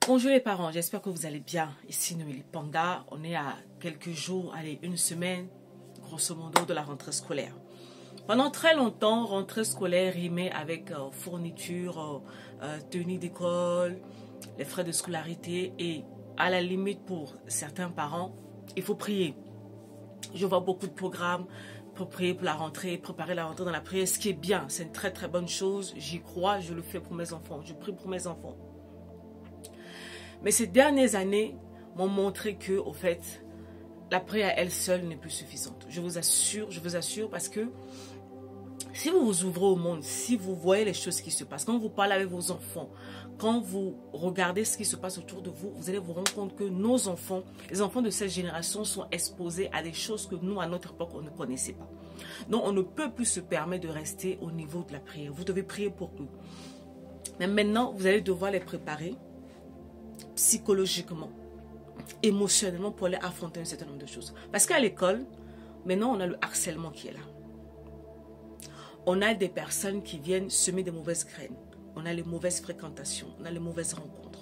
Bonjour les parents, j'espère que vous allez bien. Ici Noélie Panda, on est à quelques jours, allez, une semaine, grosso modo, de la rentrée scolaire. Pendant très longtemps, rentrée scolaire rimait avec fourniture, tenue d'école, les frais de scolarité et à la limite pour certains parents, il faut prier. Je vois beaucoup de programmes pour prier pour la rentrée, préparer la rentrée dans la prière, ce qui est bien, c'est une très très bonne chose. J'y crois, je le fais pour mes enfants, je prie pour mes enfants. Mais ces dernières années m'ont montré que, au fait, la prière à elle seule n'est plus suffisante. Je vous assure, parce que si vous vous ouvrez au monde, si vous voyez les choses qui se passent, quand vous parlez avec vos enfants, quand vous regardez ce qui se passe autour de vous, vous allez vous rendre compte que nos enfants, les enfants de cette génération sont exposés à des choses que nous, à notre époque, on ne connaissait pas. Donc, on ne peut plus se permettre de rester au niveau de la prière. Vous devez prier pour eux. Mais maintenant, vous allez devoir les préparer psychologiquement, émotionnellement pour aller affronter un certain nombre de choses. Parce qu'à l'école, maintenant, on a le harcèlement qui est là. On a des personnes qui viennent semer des mauvaises graines. On a les mauvaises fréquentations, on a les mauvaises rencontres.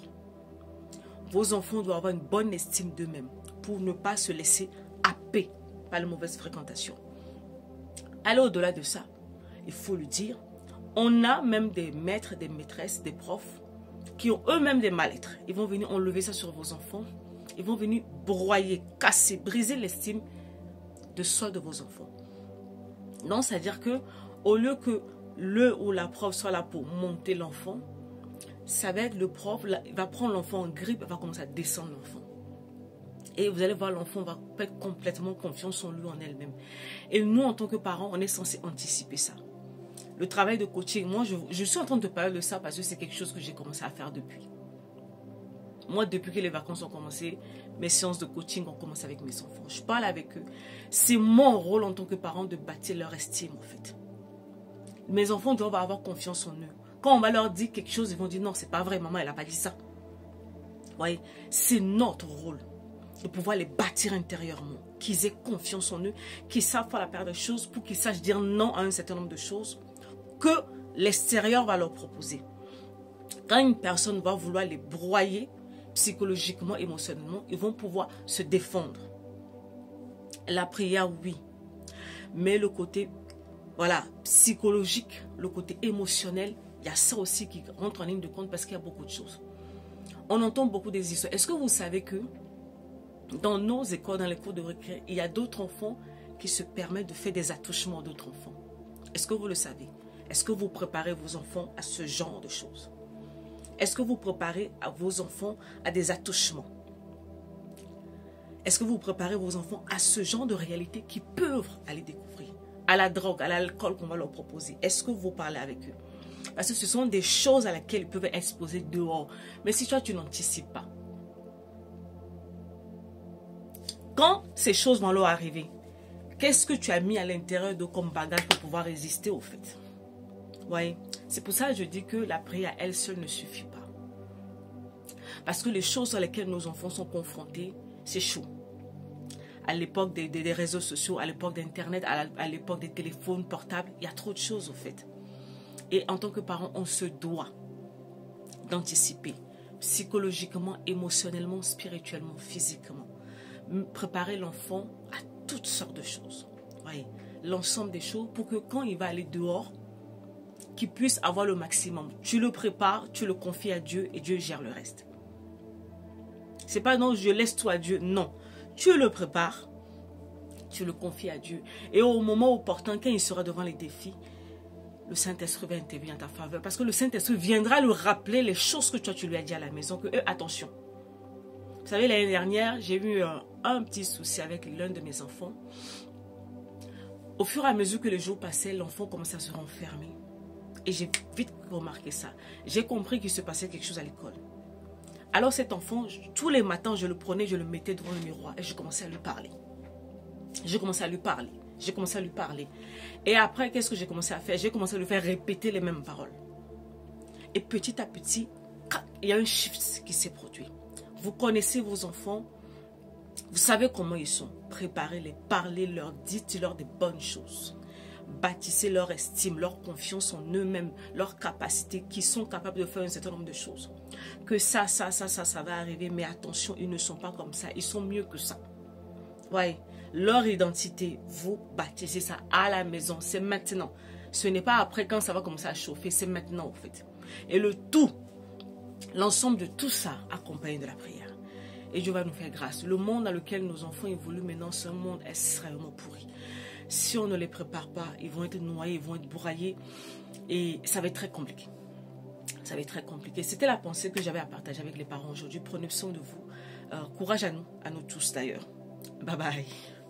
Vos enfants doivent avoir une bonne estime d'eux-mêmes pour ne pas se laisser happer par les mauvaises fréquentations. Aller au-delà de ça, il faut le dire, on a même des maîtres, des maîtresses, des profs qui ont eux-mêmes des mal-être. Ils vont venir enlever ça sur vos enfants. Ils vont venir broyer, casser, briser l'estime de soi de vos enfants. Donc, c'est-à-dire que au lieu que le ou la prof soit là pour monter l'enfant, ça va être le prof, il va prendre l'enfant en grippe, il va commencer à descendre l'enfant. Et vous allez voir, l'enfant va perdre complètement confiance en lui, en elle-même. Et nous, en tant que parents, on est censé anticiper ça. Le travail de coaching, moi, je suis en train de parler de ça parce que c'est quelque chose que j'ai commencé à faire depuis. Moi, depuis que les vacances ont commencé, mes séances de coaching ont commencé avec mes enfants. Je parle avec eux. C'est mon rôle en tant que parent de bâtir leur estime, en fait. Mes enfants doivent avoir confiance en eux. Quand on va leur dire quelque chose, ils vont dire non, c'est pas vrai, maman, elle n'a pas dit ça. Vous voyez, c'est notre rôle de pouvoir les bâtir intérieurement, qu'ils aient confiance en eux, qu'ils savent faire la part des choses pour qu'ils sachent dire non à un certain nombre de choses que l'extérieur va leur proposer. Quand une personne va vouloir les broyer psychologiquement, émotionnellement, ils vont pouvoir se défendre. La prière, oui. Mais le côté, voilà, psychologique, le côté émotionnel, il y a ça aussi qui rentre en ligne de compte parce qu'il y a beaucoup de choses. On entend beaucoup des histoires. Est-ce que vous savez que dans nos écoles, dans les cours de récré, il y a d'autres enfants qui se permettent de faire des attouchements d'autres enfants? Est-ce que vous le savez? Est-ce que vous préparez vos enfants à ce genre de choses? Est-ce que vous préparez vos enfants à des attouchements? Est-ce que vous préparez vos enfants à ce genre de réalité qu'ils peuvent aller découvrir? À la drogue, à l'alcool qu'on va leur proposer. Est-ce que vous parlez avec eux? Parce que ce sont des choses à laquelle ils peuvent être exposés dehors. Mais si toi, tu n'anticipes pas, quand ces choses vont leur arriver, qu'est-ce que tu as mis à l'intérieur de comme bagage pour pouvoir résister au fait? Ouais. C'est pour ça que je dis que la prière à elle seule ne suffit pas. Parce que les choses sur lesquelles nos enfants sont confrontés, c'est chaud. À l'époque des réseaux sociaux, à l'époque d'Internet, à l'époque des téléphones portables, il y a trop de choses au fait. Et en tant que parent, on se doit d'anticiper psychologiquement, émotionnellement, spirituellement, physiquement. Préparer l'enfant à toutes sortes de choses. Ouais. L'ensemble des choses pour que quand il va aller dehors, qu'il puisse avoir le maximum. Tu le prépares, tu le confies à Dieu et Dieu gère le reste. C'est pas non, je laisse tout à Dieu. Non. Tu le prépares, tu le confies à Dieu. Et au moment opportun, quand il sera devant les défis, le Saint-Esprit va intervenir en ta faveur. Parce que le Saint-Esprit viendra lui rappeler les choses que toi tu lui as dit à la maison. Que attention. Vous savez, l'année dernière, j'ai eu un petit souci avec l'un de mes enfants. Au fur et à mesure que les jours passaient, l'enfant commençait à se renfermer. Et j'ai vite remarqué ça. J'ai compris qu'il se passait quelque chose à l'école. Alors cet enfant, tous les matins, je le prenais, je le mettais devant le miroir et je commençais à lui parler. Je commençais à lui parler. Et après, qu'est-ce que j'ai commencé à faire? J'ai commencé à lui faire répéter les mêmes paroles. Et petit à petit, il y a un shift qui s'est produit. Vous connaissez vos enfants, vous savez comment ils sont. Préparez-les, parlez-leur, dites-leur des bonnes choses. Bâtissez leur estime, leur confiance en eux-mêmes, leur capacité, qu'ils sont capables de faire un certain nombre de choses. que ça va arriver, mais attention, ils ne sont pas comme ça, ils sont mieux que ça. Ouais, leur identité, vous bâtissez ça à la maison, c'est maintenant. Ce n'est pas après quand ça va commencer à chauffer, c'est maintenant en fait. Et le tout, l'ensemble de tout ça accompagne de la prière. Et Dieu va nous faire grâce. Le monde dans lequel nos enfants évoluent maintenant, c'est un monde extrêmement pourri. Si on ne les prépare pas, ils vont être noyés, ils vont être broyés. Et ça va être très compliqué. Ça va être très compliqué. C'était la pensée que j'avais à partager avec les parents aujourd'hui. Prenez soin de vous. Courage à nous tous d'ailleurs. Bye bye.